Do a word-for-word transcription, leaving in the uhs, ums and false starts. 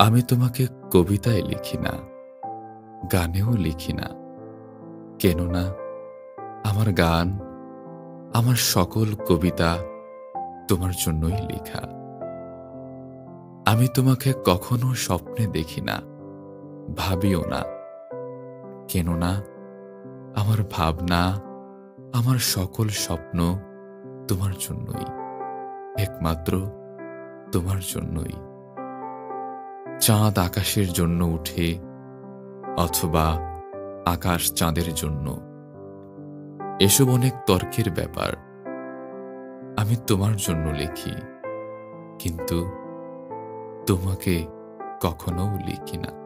আমি তোমাকে কবিতায় লিখি না, গানেও লিখি না, কেননা আমার গান, আমার সকল কবিতা তোমার জন্যই লেখা। আমি তোমাকে কখনো স্বপ্নে দেখি না, ভাবিও না, কেননা আমার ভাবনা, আমার সকল স্বপ্ন তোমার জন্যই, একমাত্র তোমার জন্যই। চাঁদ আকাশের জন্য উঠে, অথবা আকাশ চাঁদের জন্য, এসব অনেক তর্কের ব্যাপার। আমি তোমার জন্য লিখি, কিন্তু তোমাকে কখনো লিখি না।